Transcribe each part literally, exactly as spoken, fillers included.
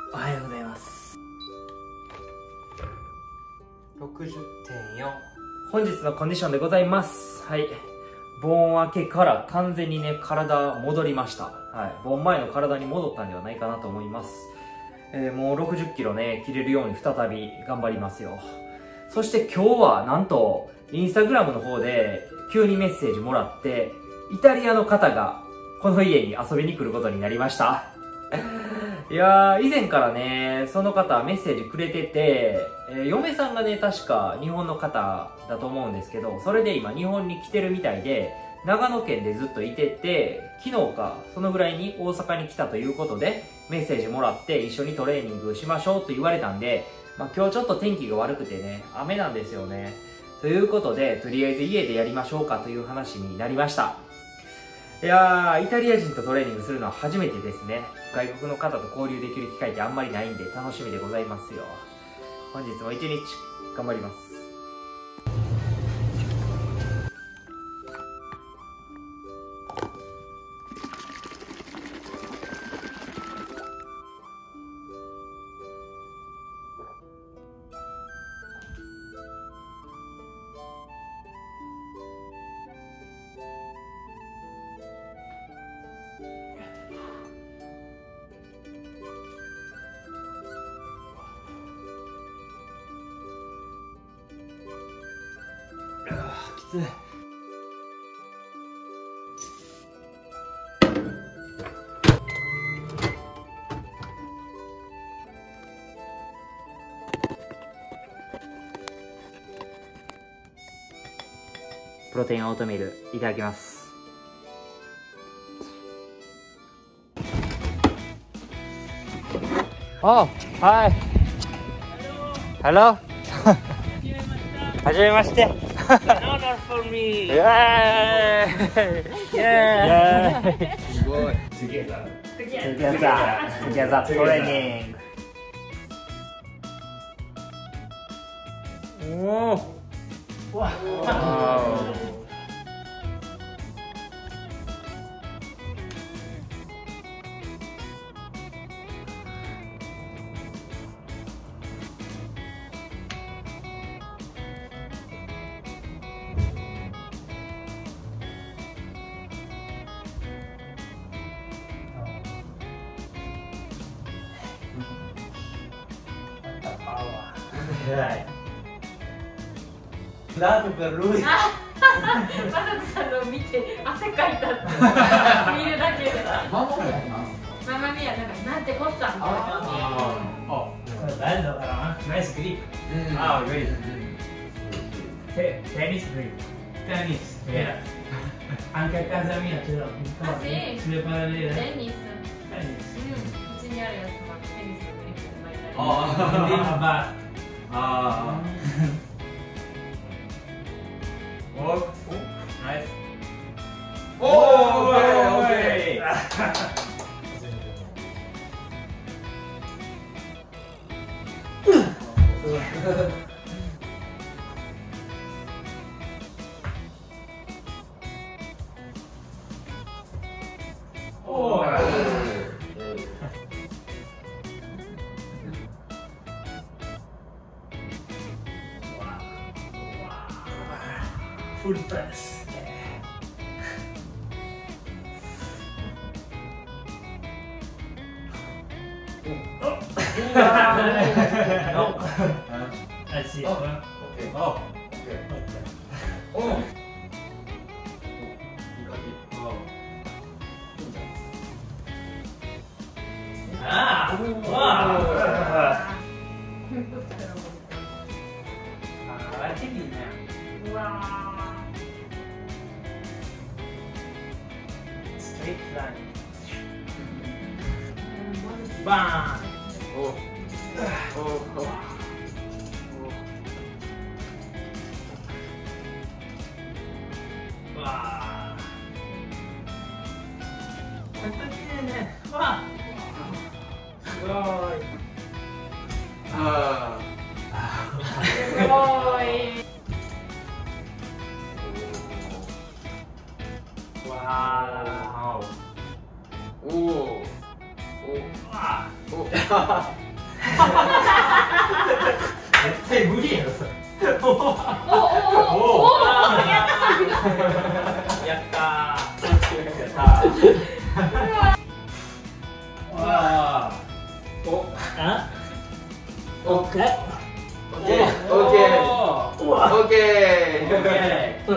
おはようございます。 ろくじゅってんよん。 本日のコンディションでございます。はい。盆明けから完全にね、体戻りました。はい。盆前の体に戻ったんではないかなと思います。えー、もうろくじゅっキロね、切れるように再び頑張りますよ。そして今日はなんと、インスタグラムの方で急にメッセージもらって、イタリアの方がこの家に遊びに来ることになりました。いやー、以前からね、その方メッセージくれてて、えー、嫁さんがね、確か日本の方だと思うんですけど、それで今日本に来てるみたいで、長野県でずっといてて、昨日か、そのぐらいに大阪に来たということで、メッセージもらって一緒にトレーニングしましょうと言われたんで、まあ今日ちょっと天気が悪くてね、雨なんですよね。ということで、とりあえず家でやりましょうかという話になりました。いやー、イタリア人とトレーニングするのは初めてですね。外国の方と交流できる機会ってあんまりないんで楽しみでございますよ。本日も一日頑張ります。きつい。プロテインオートミールいただきます。あ、はい。ハロー。はじめまして。 honor for me. Yeah. Yeah. Good. Together. Together. Together training. Oh. Wow. Dai. Dato per lui. マサトさんの見て汗かいたって見るだけで。ママミヤママミヤなんかなんてこったみたいな。 Oh, bello però, eh? Nice grip. Ah, great. Te- tennis grip. Tennis. Yeah. Anche a casa mia ce l'ho. Ah, sì? Sulle parallele. テニス。 Tennis. うん。うちにあるやつもテニスのグリップで巻いたり。 Oh, quindi va bene. Ah. Oh, oh, nice. Oh, okay, okay. Oh. Full press. Oh. No. I see. Oh. Okay. Oh. Okay. Oh. Oh. Ah. Wow. Ah, guarda che linea. Wow. Straight line. Bam. Oh. Oh. Oh. Wow. Quanto viene? Wow. Wow. Ah. すごい。 Wow. Oh. Oh. Ah. Oh. 絶対無理やろそれ。おおおおおおやったー。やったー。わあ。おあ。オッケー。 オッケー。オッケー。オッケー。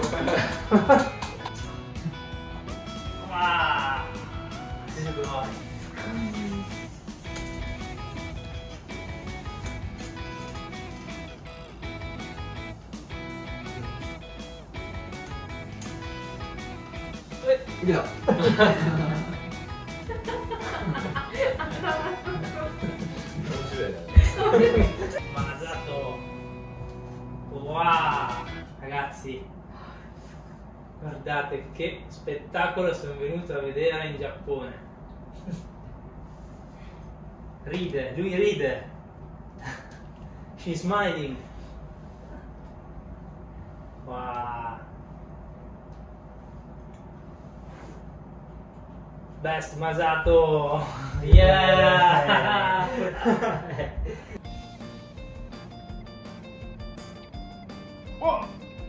わあ。すごい。 いけた。 Mazzato. Wow, ragazzi, guardate che spettacolo sono venuto a vedere in Giappone. Ride, lui ride. She's smiling. Wow. Best Masato. Yeah. Oh.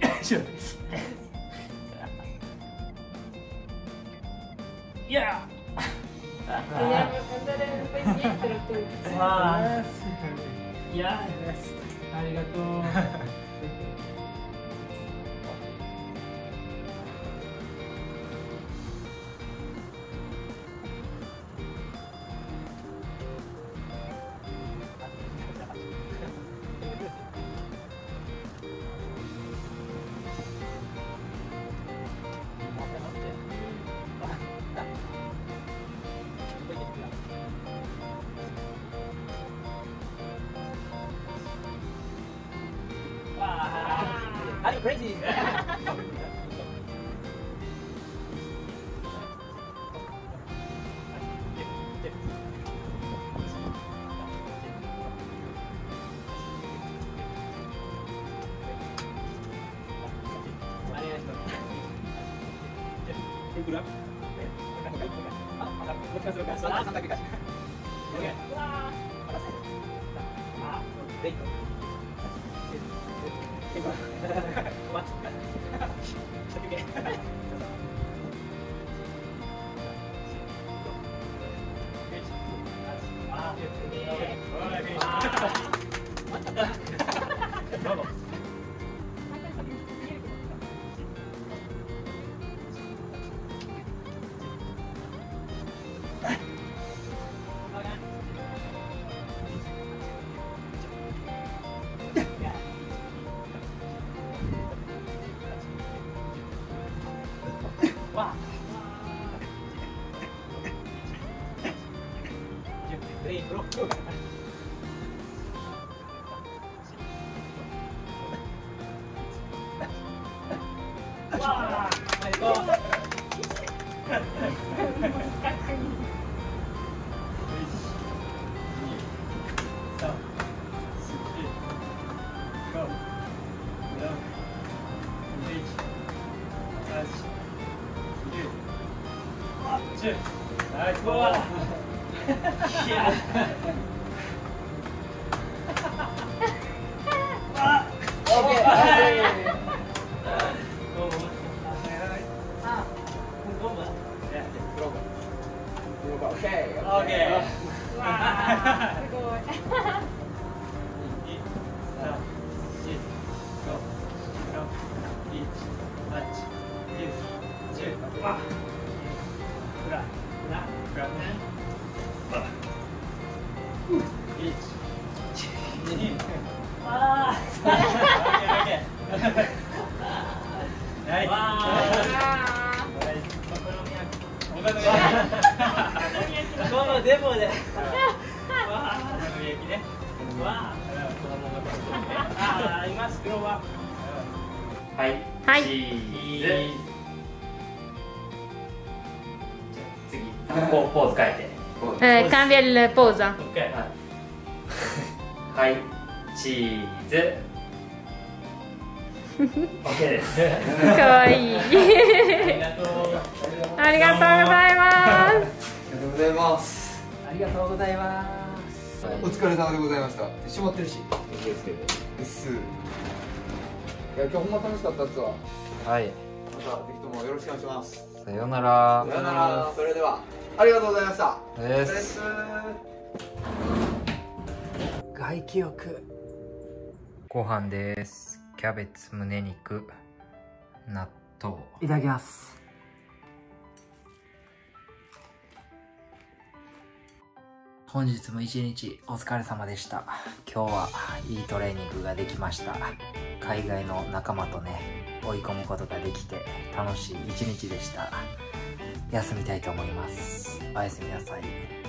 Yeah. Vogliamo andare un po' indietro tutti. Wow. Yeah. Arigato. Are you crazy? Nice ball. Yeah. Okay. Okay. Okay. はいはいチーズ次ポポーズ変えて Eh, cambia il posa. Ok. はいチーズ OK ですかわいい。ありがとうございます。 ありがとうございます。 ありがとうございますお疲れ様でございました。絞ってるし気をつけてうっす。いや今日ほんま楽しかったっすわ。 はい、 またぜひともよろしくお願いします。 さようなら。 さようなら。それではありがとうございました。 でです。 外気浴。ご飯です。キャベツ、胸肉、納豆。いただきます。本日も一日お疲れ様でした。今日はいいトレーニングができました。海外の仲間とね、追い込むことができて楽しい一日でした。休みたいと思います。おやすみなさい。